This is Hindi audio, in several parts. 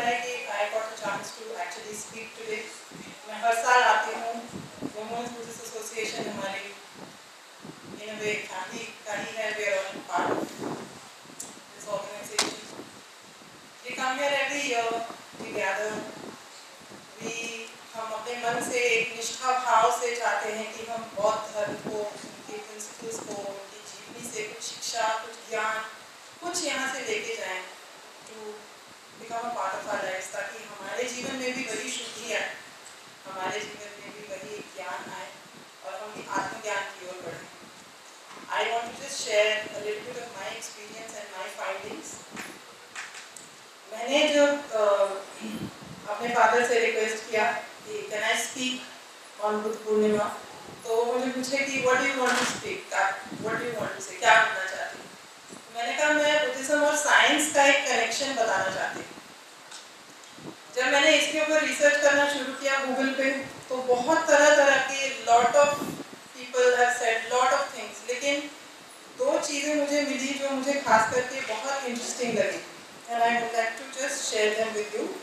है कि I got a chance to actually speak today. मैं हर साल आती हूँ, वुमेन्स बुद्धिस्ट एसोसिएशन हमारी in a way फैमिली का ही है, we are all part of this organization. We come here every year, we gather, हम अपने मन से एक निष्ठा भाव से चाहते हैं कि हम बौद्ध धर्म को, उनके प्रिंसिपल्स को, उनकी जीवनी से कुछ शिक्षा, कुछ ज्ञान, कुछ यहाँ से लेके जाएं to become a part of our lives, ताकि हमारे जीवन में भी वही शुद्धि आए, हमारे जीवन में भी वही ज्ञान आए और हम भी आत्मज्ञान की ओर बढ़ें. I want to just share a little bit of my experience and my findings. मैंने जब अपने फादर से रिक्वेस्ट किया कि can I speak on Buddha Purnima, तो मुझे पूछे कि what do you want to speak, what do you want to say, क्या बोलना चाहती हूँ. मैंने कहा मैं बुद्धिज्म और साइंस का एक कनेक्शन बताना चाहती हूँ. जब मैंने इसके ऊपर रिसर्च करना शुरू किया गूगल पे, तो बहुत तरह तरह के lot of people have said lot of things, लेकिन दो चीज़ें मुझे मिली जो मुझे खास करके बहुत इंटरेस्टिंग लगी, and I would like to just share them with you.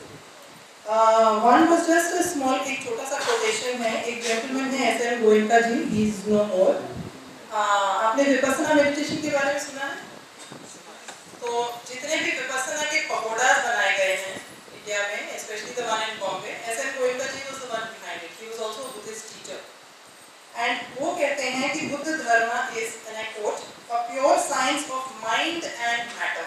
One was just a small, एक छोटा सा कोटेशन है. एक जेंटलमैन है SM Goenka ji, he is no more. आपने विपस्सना मेडिटेशन के बारे में सुना है? तो जितने भी विपस्सना के पगोडास बनाए गए हैं इंडिया में, especially the one in Bombay, SM Goenka ji was the one behind it. He was also a Buddhist teacher. And वो कहते हैं कि बुद्ध धर्म is, and I quote, a pure science of mind and matter.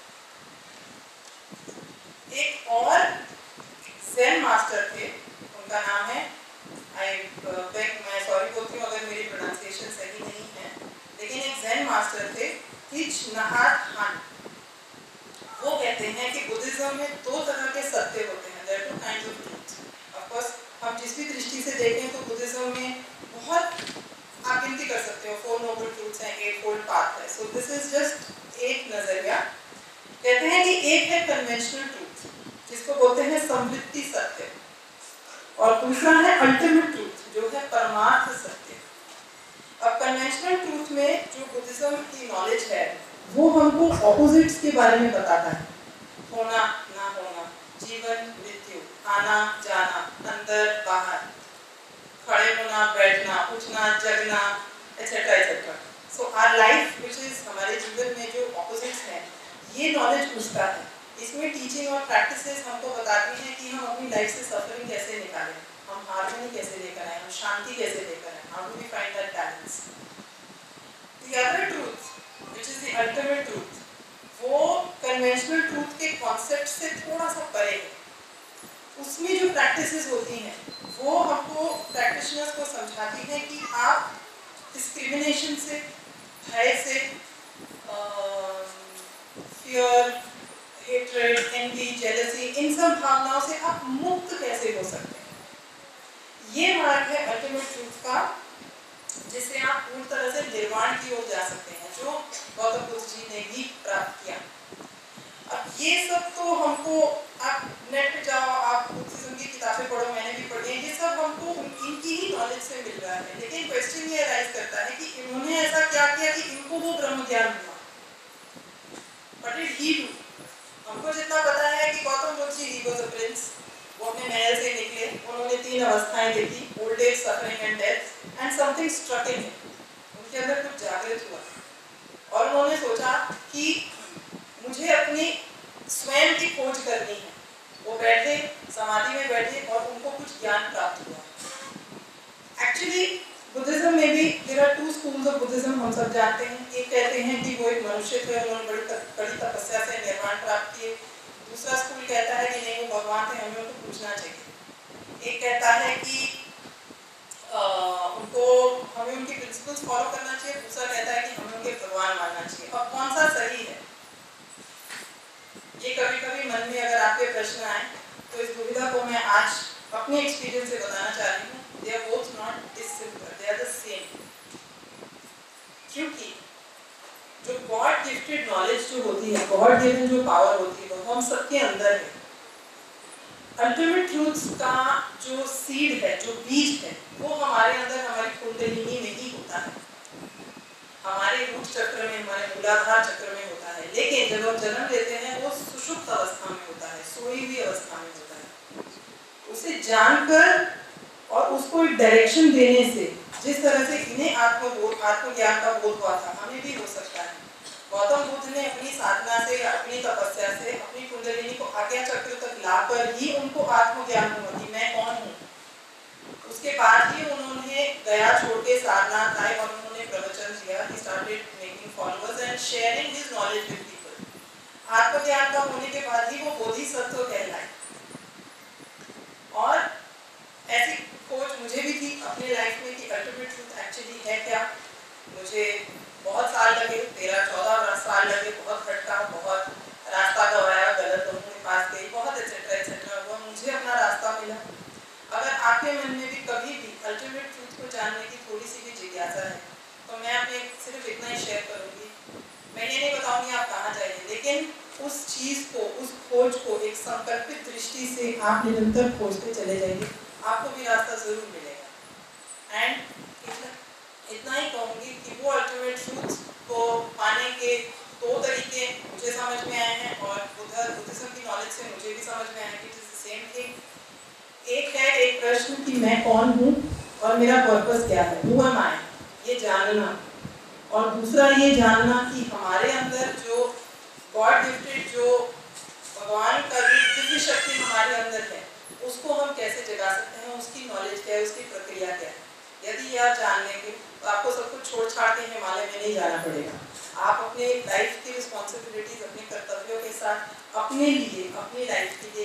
एक और ज़ेन मास्टर थे, उनका नाम है, मैं सॉरी बोलती हूँ अगर मेरी प्रोनाउंसिएशन सही नहीं है, लेकिन एक ज़ेन मास्टर थे, थीच नहात हान. वो कहते हैं कि बुद्धिज्म में दो तरह के सत्य होते हैं, there are two kinds of truth. Of course, हम जिस भी दृष्टि से देखें तो बुद्धिज्म में बहुत आप गिनती कर सकते हो, 4 noble truths हैं, 8-fold path है. So this is just एक नजरिया. कहते हैं कि एक है कन्वेंशनल ट्रूथ, जिसको बोलते हैं समृद्धि सत्य, और दूसरा है अल्टीमेट ट्रूथ, जो है परमार्थ सत्य. अब कन्वेंशनल ट्रूथ में जो बुद्धिज्म की नॉलेज है, वो हमको ऑपोजिट्स के बारे में बताता है, होना ना होना, जीवन मृत्यु, आना जाना, अंदर बाहर, खड़े होना बैठना, उठना जगना, etcetera etcetera. So our life which is, हमारे जीवन में जो ऑपोजिट्स हैं, ये नॉलेज उसका है. इसमें टीचिंग और प्रैक्टिसेस हमको बताती हैं कि हम अपनी लाइफ से सफरिंग कैसे निकालें, हम हार्मनी कैसे लेकर आए, हम शांति कैसे लेकर आए, how do we find that balance. The other truth which is the ultimate truth, वो कन्वेंशनल ट्रूथ के कॉन्सेप्ट से थोड़ा सा परे है. उसमें जो प्रैक्टिसेस होती हैं, वो हमको प्रैक्टिशनर्स को समझाती हैं कि आप डिस्क्रिमिनेशन से, भय से, फियर, हेट्रेड, एनवी, जेलसी, इन सब भावनाओं से आप मुक्त कैसे हो सकते हैं. ये मार्ग है अल्टीमेट ट्रूथ का, जिससे आप पूर्ण तरह से निर्वाण की ओर जा सकते हैं, जो गौतम बुद्ध जी ने भी प्राप्त किया. अब ये सब तो हमको, आप नेट पे जाओ, आप बुद्धिज्म की किताबें पढ़ो, मैंने भी पढ़ी है, ये सब हमको इनकी ही नॉलेज से मिल रहा है. लेकिन क्वेश्चन ये अराइज करता है कि इन्होंने ऐसा क्या किया कि इनको वो ब्रह्म ज्ञान हुआ. What did he do? हमको जितना पता है कि Gautam Buddha ji, he was a prince, वो अपने महल से निकले, उन्होंने 3 अवस्थाएं देखी, old age, suffering and death, and something struck in him. उनके अंदर कुछ जागृत हुआ और उन्होंने सोचा कि मुझे अपनी स्वयं की खोज करनी है. वो बैठे, समाधि में बैठे और उनको कुछ ज्ञान प्राप्त हुआ. एक्चुअली बुद्धिज्म में भी there are 2 schools of buddhism, हम सब जानते हैं. एक कहते हैं कि वो एक मनुष्य थे, उन्होंने बड़ी तपस्या से निर्वाण प्राप्त किए. दूसरा स्कूल कहता है कि नहीं, वो भगवान थे, हमें उनको पूछना चाहिए. एक कहता है कि उनको, हमें उनके प्रिंसिपल्स फॉलो करना चाहिए. दूसरा कहता है कि हमें उनके भगवान मानना चाहिए. अब कौन सा सही है, ये कभी कभी मन में अगर आपके प्रश्न आए, तो इस दुविधा को मैं आज अपने एक्सपीरियंस से बताना चाह रही हूँ. They are both not dissimilar, they are the same. क्योंकि जो गॉड गिफ्टेड नॉलेज जो होती है, गॉड गिवन जो पावर होती है, वो हम सबके अंदर है. अल्टीमेट ट्रूथ्स का जो सीड है, जो बीज है, वो हमारे अंदर, हमारी कुंडलिनी में ही होता है, हमारे रूट चक्र में, हमारे मूलाधार चक्र में होता है. लेकिन जब हम जन्म लेते हैं, वो सुषुप्त अवस्था में होता है, सोई जानकर और उसको एक डायरेक्शन देने से, जिस तरह से इन्हें आत्मज्ञान का बोध हुआ था, हमें भी हो सकता है। गौतम बुद्ध ने अपनी साधना से, अपनी तपस्या से, अपनी कुंडलिनी को आज्ञा चक्र तक लाकर ही उनको आत्मज्ञान हुआ कि मैं कौन हूँ। उसके बाद ही उन्होंने गया छोड़ के सारनाथ आए और उन्होंने प्रवचन दिया। He started making followers and sharing his knowledge with people। आत्मज्ञान का होने के बाद ही वो बोधिसत्व कहलाए। और ऐसी खोज मुझे भी थी अपने लाइफ में कि अल्टीमेट ट्रूथ एक्चुअली है क्या। मुझे बहुत साल लगे, 13-14 साल लगे, बहुत भटका, बहुत रास्ता गंवाया, गलत लोगों के पास गई, बहुत एक्सेट्रा हुआ, मुझे अपना रास्ता मिला। अगर आपके मन में भी कभी भी अल्टीमेट ट्रूथ को जानने की थोड़ी सी भी जिज्ञासा है तो मैं आपने सिर्फ इतना ही शेयर करूंगी। मैं ये नहीं बताऊंगी आप कहाँ जाइए, लेकिन उस चीज़ को, उस खोज को एक संकल्पित दृष्टि से आप निरंतर खोजते चले जाइए, आपको भी रास्ता जरूर मिलेगा। एंड इतना ही कहूँगी कि वो अल्टीमेट ट्रूथ को पाने के 2 तरीके मुझे समझ में आए हैं और बुद्धिज्म की नॉलेज से मुझे भी समझ में आया कि it is the same thing. एक है एक प्रश्न कि मैं कौन हूँ और मेरा पर्पस क्या है, हु एम आई, ये जानना। और दूसरा ये जानना कि हमारे अंदर जो गॉड गिफ्टेड, जो भगवान का दिव्य शक्ति हमारे अंदर है, उसको हम कैसे जगा सकते हैं, उसकी नॉलेज क्या है, उसकी प्रक्रिया क्या है। यदि आप जान लेंगे तो आपको सब कुछ छोड़ छाड़ के हिमालय में नहीं जाना पड़ेगा। आप अपने लाइफ की रिस्पॉन्सिबिलिटीज, अपने कर्तव्यों के साथ अपने लिए, अपनी लाइफ के लिए